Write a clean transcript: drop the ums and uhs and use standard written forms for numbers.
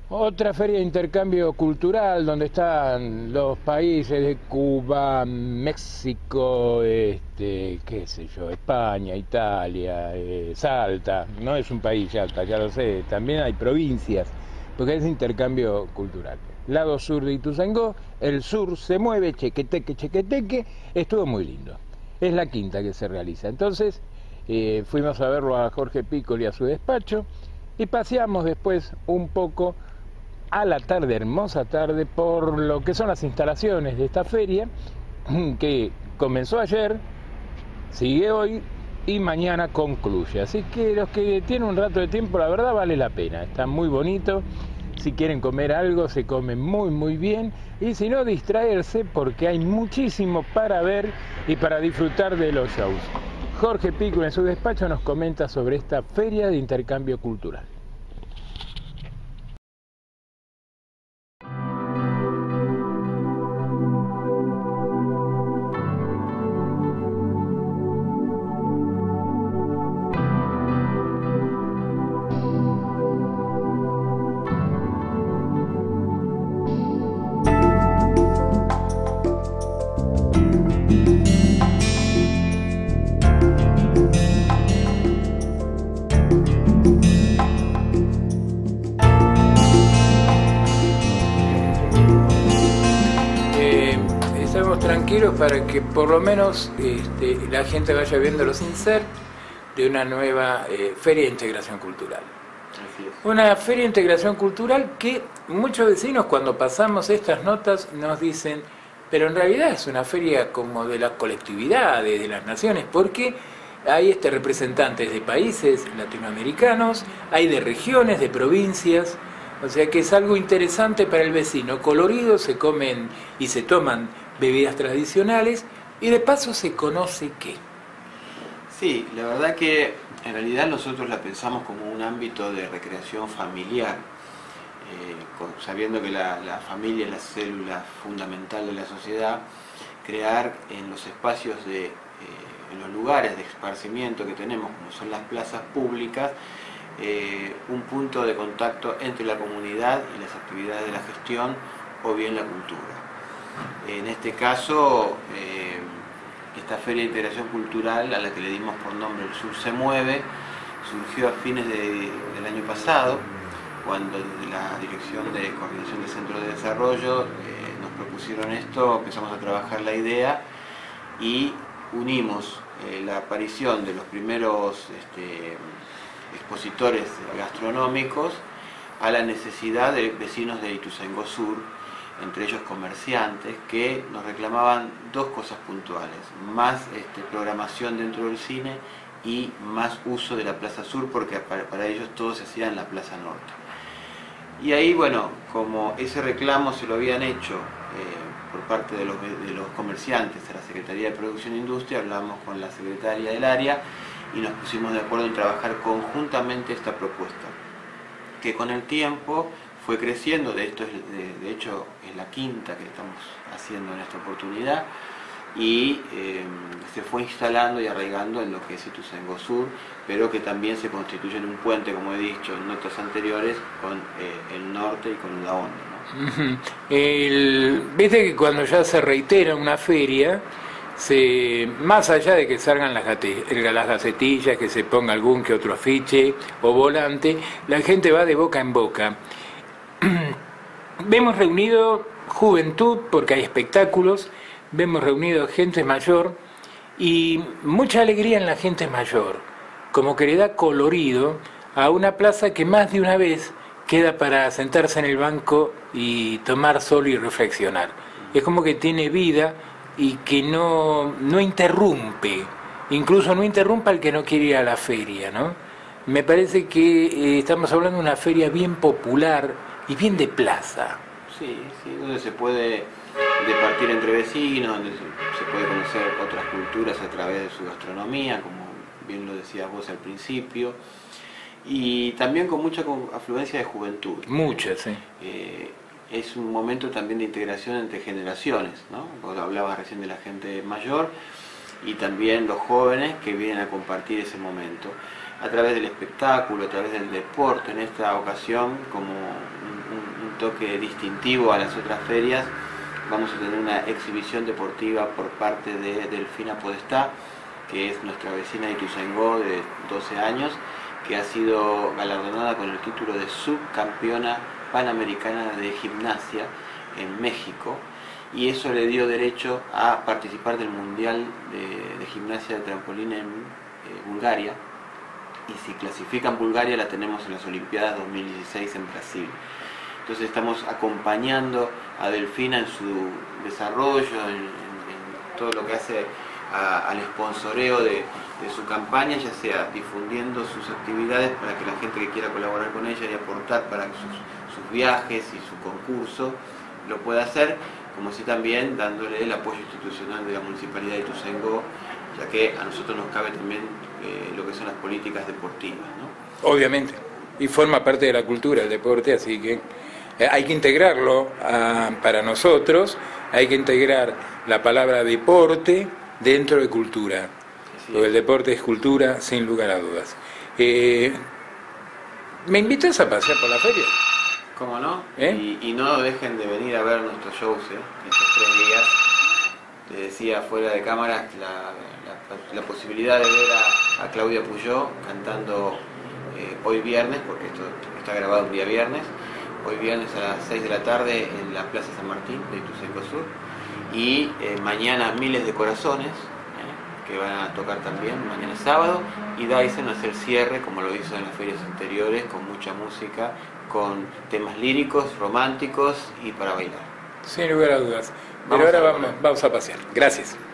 Otra feria de intercambio cultural donde están los países de Cuba, México, qué sé yo, España, Italia, Salta. No es un país Salta, ya lo sé, también hay provincias, porque es intercambio cultural. Lado sur de Ituzaingó, el sur se mueve, chequeteque, chequeteque, estuvo muy lindo. Es la quinta que se realiza. Entonces, fuimos a verlo a Jorge Piccoli a su despacho y paseamos después un poco a la tarde, hermosa tarde, por lo que son las instalaciones de esta feria, que comenzó ayer, sigue hoy y mañana concluye. Así que los que tienen un rato de tiempo, la verdad vale la pena, está muy bonito. Si quieren comer algo, se come muy muy bien, y si no, distraerse porque hay muchísimo para ver y para disfrutar de los shows. Jorge Pico en su despacho nos comenta sobre esta feria de intercambio cultural. Estamos tranquilos para que por lo menos la gente vaya viendo los inserts de una nueva feria de integración cultural. Una feria de integración cultural que muchos vecinos, cuando pasamos estas notas, nos dicen, pero en realidad es una feria como de las colectividades, de las naciones, porque hay representantes de países latinoamericanos, hay de regiones, de provincias, o sea que es algo interesante para el vecino, colorido, se comen y se toman bebidas tradicionales y de paso se conoce qué. Sí, la verdad que en realidad nosotros la pensamos como un ámbito de recreación familiar, sabiendo que la familia es la célula fundamental de la sociedad, crear en los espacios en los lugares de esparcimiento que tenemos, como son las plazas públicas, un punto de contacto entre la comunidad y las actividades de la gestión o bien la cultura. En este caso, esta Feria de Integración Cultural, a la que le dimos por nombre El Sur se Mueve, surgió a fines del año pasado, cuando desde la Dirección de Coordinación de Centros de Desarrollo nos propusieron esto, empezamos a trabajar la idea y unimos la aparición de los primeros expositores gastronómicos a la necesidad de vecinos de Ituzaingó Sur, entre ellos comerciantes, que nos reclamaban dos cosas puntuales: más programación dentro del cine y más uso de la Plaza Sur, porque para ellos todo se hacía en la Plaza Norte. Y ahí, bueno, como ese reclamo se lo habían hecho por parte de los comerciantes a la Secretaría de Producción e Industria, hablamos con la secretaria del área y nos pusimos de acuerdo en trabajar conjuntamente esta propuesta, que con el tiempo fue creciendo. De hecho es la quinta que estamos haciendo en esta oportunidad, y se fue instalando y arraigando en lo que es Ituzaingó Sur, pero que también se constituye en un puente, como he dicho en notas anteriores, con el norte y con la onda, ¿no? Viste que cuando ya se reitera una feria, más allá de que salgan las gacetillas, que se ponga algún que otro afiche o volante, la gente va de boca en boca. Vemos reunido juventud porque hay espectáculos, vemos reunido gente mayor y mucha alegría en la gente mayor, como que le da colorido a una plaza que más de una vez queda para sentarse en el banco y tomar sol y reflexionar. Es como que tiene vida y que no interrumpe, incluso no interrumpa al que no quiere ir a la feria, ¿no? Me parece que estamos hablando de una feria bien popular y bien de plaza. Sí, donde se puede departir entre vecinos, donde se puede conocer otras culturas a través de su gastronomía, como bien lo decías vos al principio, y también con mucha afluencia de juventud. Mucha, sí. Es un momento también de integración entre generaciones, ¿no? Vos hablabas recién de la gente mayor y también los jóvenes que vienen a compartir ese momento a través del espectáculo, a través del deporte, en esta ocasión como un toque distintivo a las otras ferias, vamos a tener una exhibición deportiva por parte de Delfina Podestá, que es nuestra vecina de Ituzaingó de 12 años, que ha sido galardonada con el título de subcampeona panamericana de gimnasia en México, y eso le dio derecho a participar del Mundial de Gimnasia de Trampolín en Bulgaria, y si clasifica en Bulgaria la tenemos en las Olimpiadas 2016 en Brasil. Entonces estamos acompañando a Delfina en su desarrollo, en todo lo que hace al sponsoreo de su campaña, ya sea difundiendo sus actividades para que la gente que quiera colaborar con ella y aportar para sus viajes y su concurso lo pueda hacer, como así también dándole el apoyo institucional de la Municipalidad de Ituzaingó, ya que a nosotros nos cabe también lo que son las políticas deportivas, ¿no? Obviamente, y forma parte de la cultura el deporte, así que hay que integrarlo para nosotros, hay que integrar la palabra deporte dentro de cultura, porque el deporte es cultura sin lugar a dudas. ¿Me invitas a pasear por la feria? ¿Cómo no? Y no dejen de venir a ver nuestros shows estos 3 días. Les decía fuera de cámara la posibilidad de ver a Claudia Puyó cantando hoy viernes, porque esto está grabado un día viernes, hoy viernes a las 6 de la tarde en la Plaza San Martín de Ituzaingó Sur, y mañana Miles de Corazones, que van a tocar también, mañana sábado, y Dyson hace el cierre, como lo hizo en las ferias anteriores, con mucha música, con temas líricos, románticos y para bailar. Sin lugar a dudas. Pero ahora vamos a pasear. Gracias.